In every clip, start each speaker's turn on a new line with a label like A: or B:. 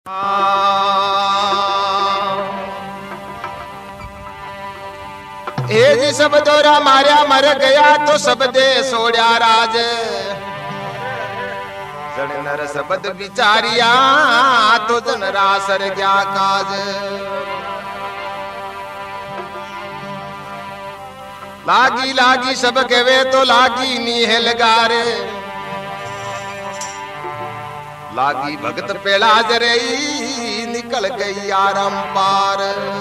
A: हे जी सब दोरा मार्या मर गया तो सब दे सोड़ा राज जन नर सबद विचारिया तो जन रासर गया काज लागी लागी सब कहे तो लागी नीह लगारे लागी भगत पेड़ा जरई निकल गई आरम पार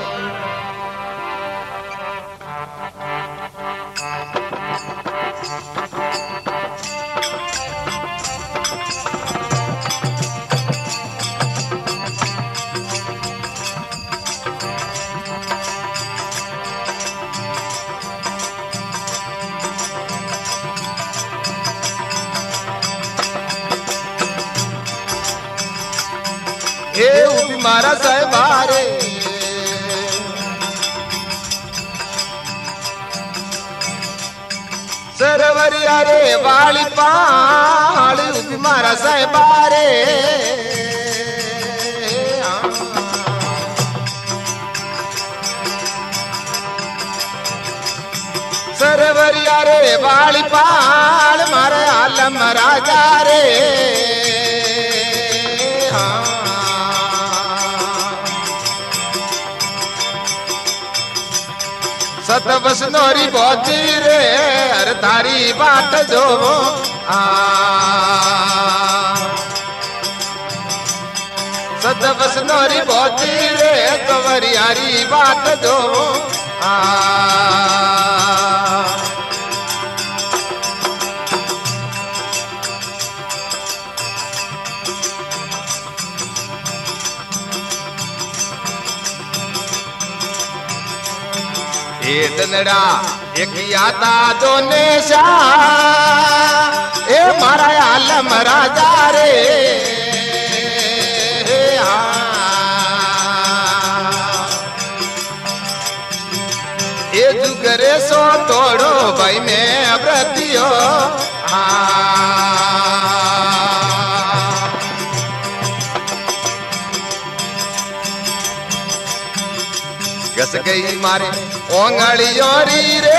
A: हे उबी मारा साहबारे सरवरिया रे वाली पाल उबी मारा साहबारे सरवरिया रे वाली पाल मारे आलम राजा रे सत बसनोरी बोती रे हर थारी बात जो सत बसनोरी बोती रे कवरी हरी बात जो दनड़ा एक याता दोने शा ए मारा आलम राजा रे ए जुगरे सो तोड़ो भाई में व्रतियो गस गई मारे ओंगड़ियोरी रे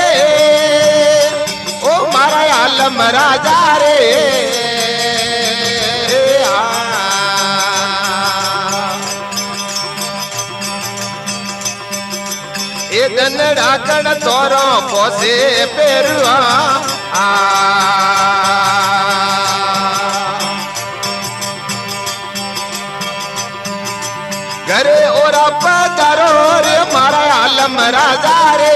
A: ओ मारा आलम राजा रे ए दनड़ा कण तोरो पोसे पेरुआ घरे और पधारो रे मारा आलम राजा रे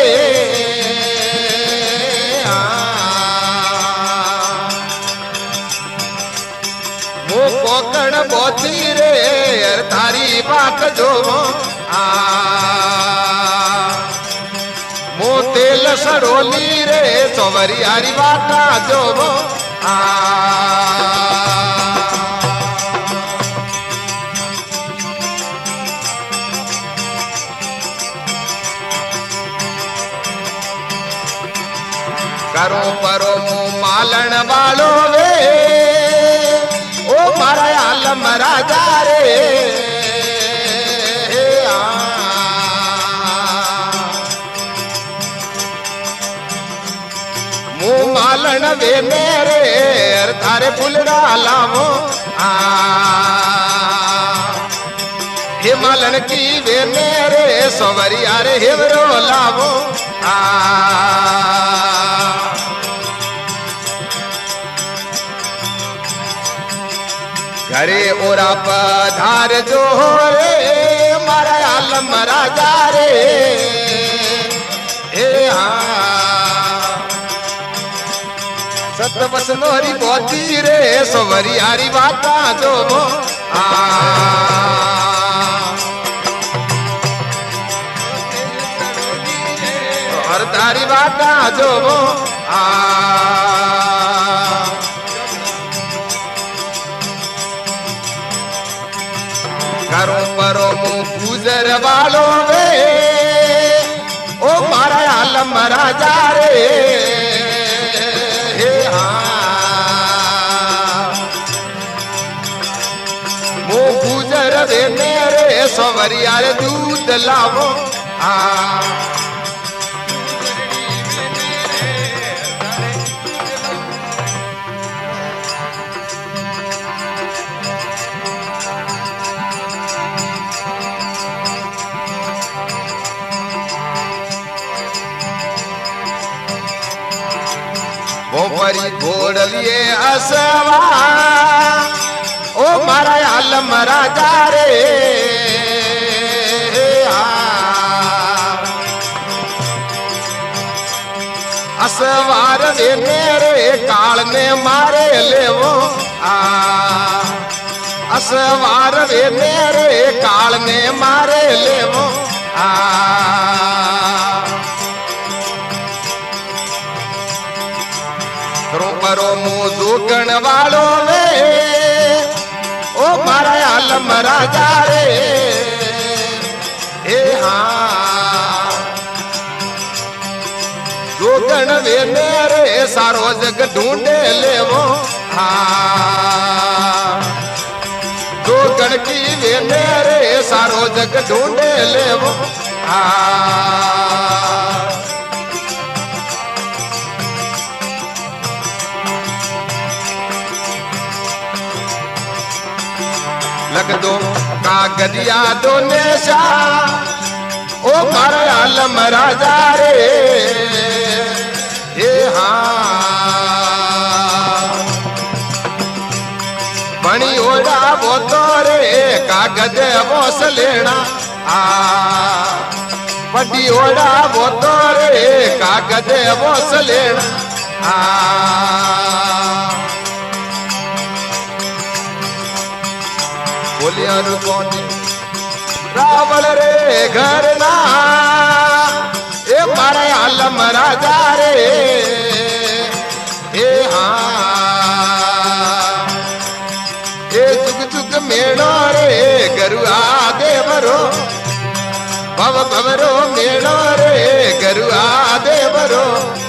A: मो कोकण बोती रे थारी बात जो मो तेल सरोली रे चौवरी हरी बाता जो करो परो मुँह मालन वालो वे ओ मारा आलम राजा रे मुँह मालन वे मेरे थारे फुलड़ा लावो हे मालन की वे मेरे सवरी अरे हेवरो लावो घरे ओरा पधार जो रे मारा आलम राजा रे सत बसनोरी बोती रे सोवरी हरी बाता जो हर तारी बाता जो करो परो मुँह गुजर वालो वे ओ मारा आलम राजा रे वो गुजर वे मेरे सवरिया रे दूध लावो वो परी घोड़ लिए असवा ओ मारा आलम राजा रे असवार वे मेरे काल ने मारे ले वो असवार वे मेरे काल ने मारे ले वो करो मुझू गण वालो वे ओ मारा आलम राजा रे हे हाँ जो गण वे मेरे सारो जग ढूंढे ले वो हाँ जो गण की वे मेरे सारो जग ढूंढे ले वो हाँ लग दो कागदिया दो नेशा ओ मारा आलम राजा रे हे हाँ बणी ओड़ा वो तो रे कागज वो सलेना बड़ी ओड़ा वो तो रे कागज वो सलेना बोलिया रुकोनी रावल रे घर ना ए मारा आलम राजा रे ए हाँ ए जुग जुग मेणो रे गरुआ देवरो भव भवरो मेणो रे गरुआ देवरो